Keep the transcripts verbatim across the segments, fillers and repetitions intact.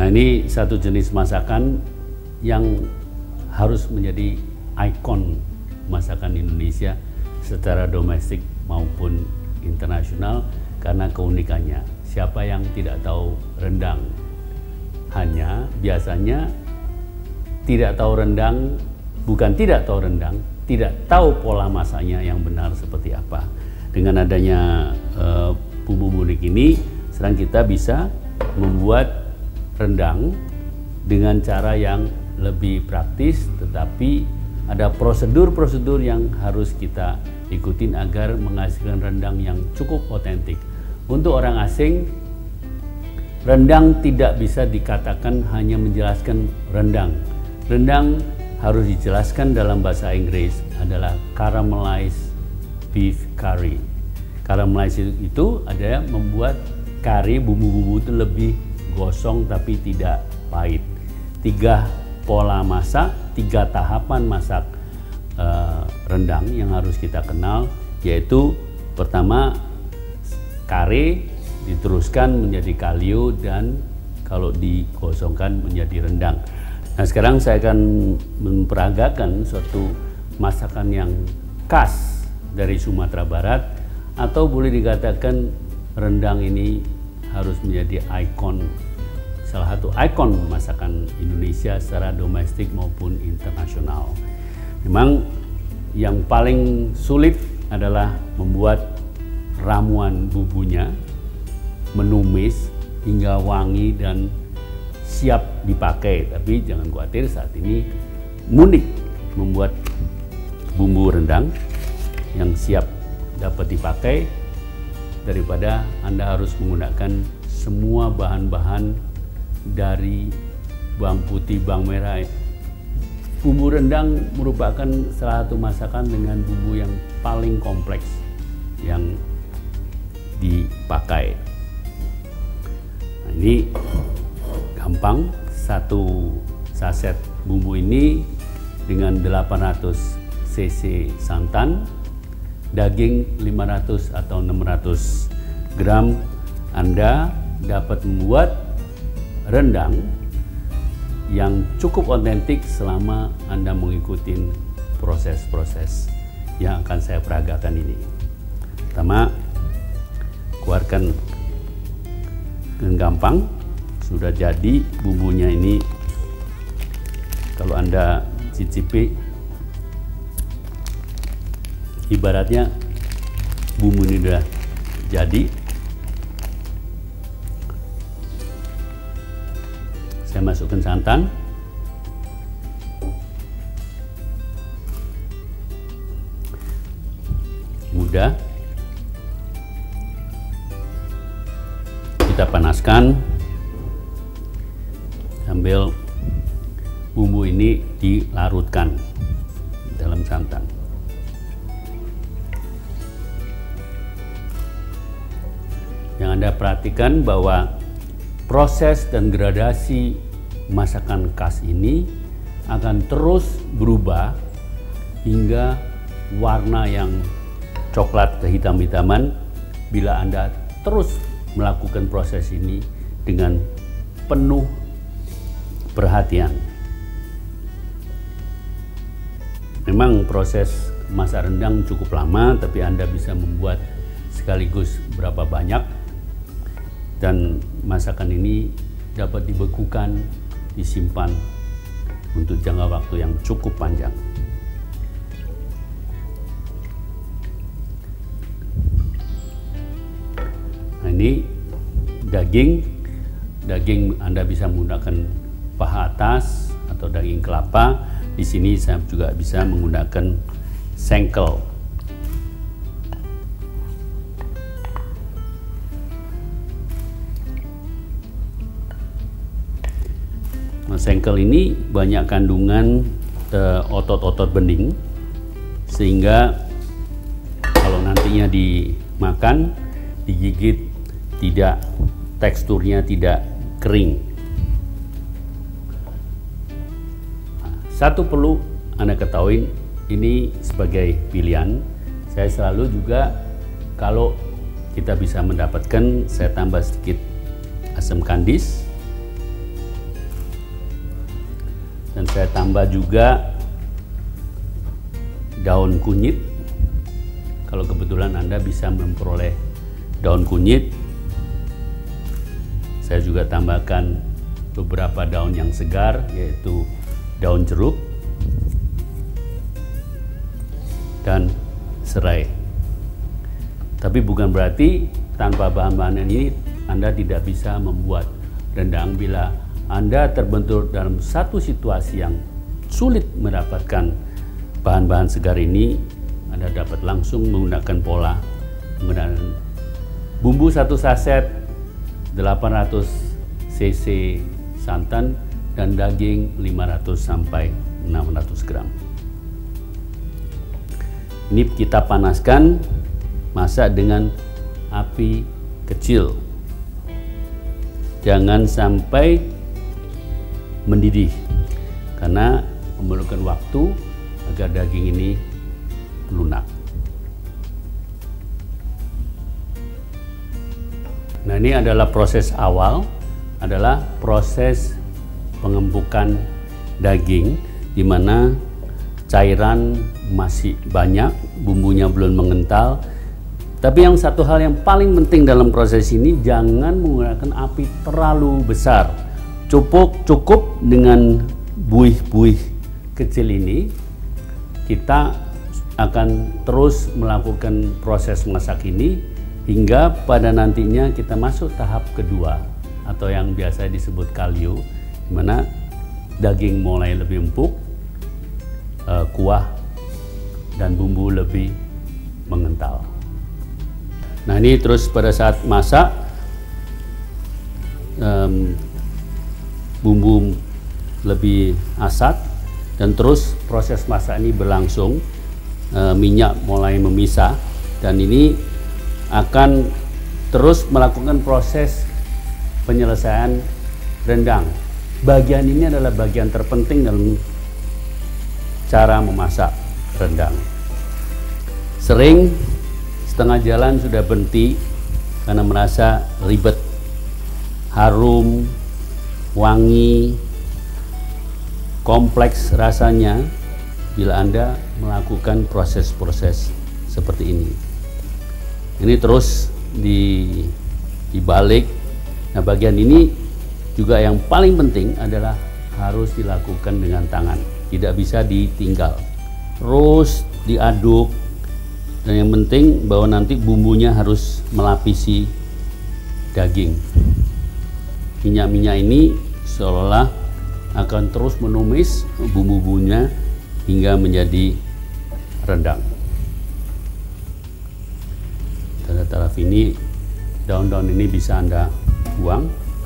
ini satu jenis masakan yang harus menjadi ikon masakan Indonesia secara domestik maupun internasional karena keunikannya. Siapa yang tidak tahu rendang? Hanya biasanya tidak tahu rendang, bukan tidak tahu rendang, tidak tahu pola masaknya yang benar seperti apa. Dengan adanya uh, bumbu unik ini, sekarang kita bisa membuat rendang dengan cara yang lebih praktis, tetapi ada prosedur-prosedur yang harus kita ikutin agar menghasilkan rendang yang cukup otentik. Untuk orang asing, rendang tidak bisa dikatakan hanya menjelaskan rendang. Rendang harus dijelaskan dalam bahasa Inggris adalah caramelized beef curry. Caramelized itu adalah membuat kari bumbu-bumbu itu lebih gosong tapi tidak pahit. Tiga pola masak, tiga tahapan masak uh, rendang yang harus kita kenal, yaitu pertama kare diteruskan menjadi kalio dan kalau digosongkan menjadi rendang. Nah, sekarang saya akan memperagakan suatu masakan yang khas dari Sumatera Barat, atau boleh dikatakan rendang ini harus menjadi ikon, salah satu ikon masakan Indonesia secara domestik maupun internasional. Memang yang paling sulit adalah membuat ramuan bumbunya, menumis hingga wangi dan siap dipakai. Tapi jangan khawatir, saat ini Munik membuat bumbu rendang yang siap dapat dipakai daripada Anda harus menggunakan semua bahan-bahan dari bawang putih, bawang merah. Bumbu rendang merupakan salah satu masakan dengan bumbu yang paling kompleks yang dipakai. Nah, ini gampang, satu saset bumbu ini dengan delapan ratus cc santan, daging lima ratus atau enam ratus gram, Anda dapat membuat rendang yang cukup otentik selama Anda mengikuti proses-proses yang akan saya peragakan ini. Pertama, keluarkan dengan gampang, sudah jadi bumbunya ini. Kalau Anda cicipi, ibaratnya bumbu ini sudah jadi. Saya masukkan santan, mudah, kita panaskan sambil bumbu ini dilarutkan dalam santan. Yang Anda perhatikan bahwa proses dan gradasi masakan khas ini akan terus berubah hingga warna yang coklat kehitam-hitaman bila Anda terus melakukan proses ini dengan penuh perhatian. Memang proses masak rendang cukup lama, tapi Anda bisa membuat sekaligus berapa banyak, dan masakan ini dapat dibekukan, disimpan untuk jangka waktu yang cukup panjang. Nah, ini daging, daging Anda bisa menggunakan paha atas atau daging kelapa. Di sini saya juga bisa menggunakan sengkel. Nah, sengkel ini banyak kandungan otot-otot bening, sehingga kalau nantinya dimakan, digigit, tidak, teksturnya tidak kering. Nah, satu perlu Anda ketahui, ini sebagai pilihan. Saya selalu juga, kalau kita bisa mendapatkan, saya tambah sedikit asam kandis dan saya tambah juga daun kunyit. Kalau kebetulan Anda bisa memperoleh daun kunyit, saya juga tambahkan beberapa daun yang segar, yaitu daun jeruk dan serai. Tapi bukan berarti tanpa bahan-bahan ini Anda tidak bisa membuat rendang. Bila Anda terbentur dalam satu situasi yang sulit mendapatkan bahan-bahan segar ini, Anda dapat langsung menggunakan pola menggunakan bumbu satu saset, delapan ratus cc santan, dan daging lima ratus sampai enam ratus gram. Ini kita panaskan, masak dengan api kecil. Jangan sampai mendidih, karena memerlukan waktu agar daging ini lunak. Nah, ini adalah proses awal, adalah proses pengempukan daging, di mana cairan masih banyak, bumbunya belum mengental. Tapi yang satu hal yang paling penting dalam proses ini, jangan menggunakan api terlalu besar. Cukup cukup dengan buih-buih kecil ini. Kita akan terus melakukan proses masak ini hingga pada nantinya kita masuk tahap kedua, atau yang biasa disebut kalio, di mana daging mulai lebih empuk, uh, kuah dan bumbu lebih mengental. Nah, ini terus pada saat masak, um, bumbu lebih asat, dan terus proses masak ini berlangsung, uh, minyak mulai memisah, dan ini akan terus melakukan proses penyelesaian rendang. Bagian ini adalah bagian terpenting dalam cara memasak rendang. Sering setengah jalan sudah berhenti karena merasa ribet, harum, wangi, kompleks rasanya bila Anda melakukan proses-proses seperti ini. Ini terus di, dibalik. Nah, bagian ini juga yang paling penting adalah harus dilakukan dengan tangan, tidak bisa ditinggal, terus diaduk. Dan yang penting bahwa nanti bumbunya harus melapisi daging. Minyak-minyak ini seolah-olah akan terus menumis bumbu-bumbunya hingga menjadi rendang. Pada taraf ini, daun-daun ini bisa Anda buang.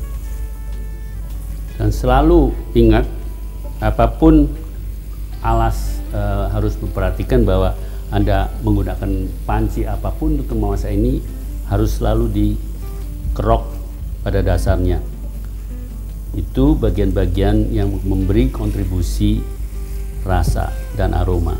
Dan selalu ingat, apapun alas, e, harus memperhatikan bahwa Anda menggunakan panci apapun untuk memasak ini harus selalu dikerok pada dasarnya. Itu bagian-bagian yang memberi kontribusi rasa dan aroma.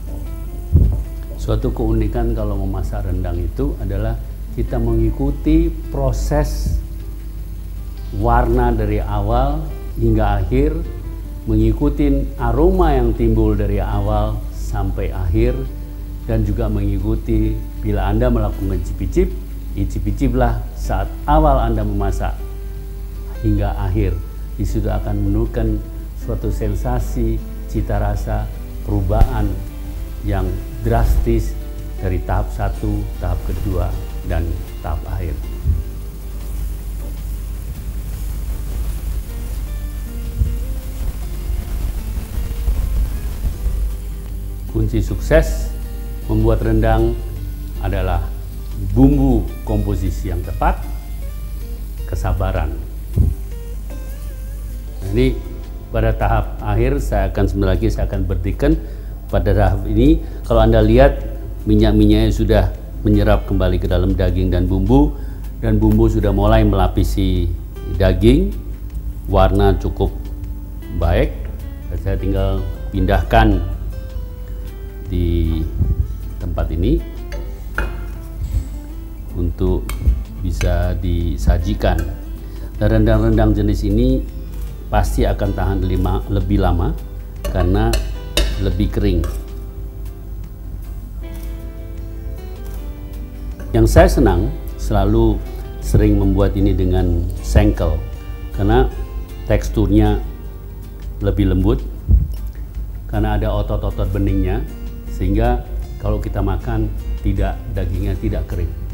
Suatu keunikan kalau memasak rendang itu adalah kita mengikuti proses warna dari awal hingga akhir, mengikuti aroma yang timbul dari awal sampai akhir, dan juga mengikuti bila Anda melakukan icip-icip, icip-iciplah saat awal Anda memasak hingga akhir. Di situ akan menemukan suatu sensasi, cita rasa, perubahan yang drastis dari tahap satu, tahap kedua, dan tahap akhir. Kunci sukses membuat rendang adalah bumbu komposisi yang tepat, kesabaran. Nah, ini pada tahap akhir saya akan sebentar lagi saya akan berikan. Pada tahap ini kalau Anda lihat minyak-minyaknya sudah menyerap kembali ke dalam daging dan bumbu, dan bumbu sudah mulai melapisi daging, warna cukup baik. Saya tinggal pindahkan di tempat ini untuk bisa disajikan. Dan rendang-rendang jenis ini pasti akan tahan lima, lebih lama karena lebih kering. Yang saya senang selalu sering membuat ini dengan sengkel karena teksturnya lebih lembut karena ada otot-otot beningnya, sehingga kalau kita makan tidak dagingnya tidak kering.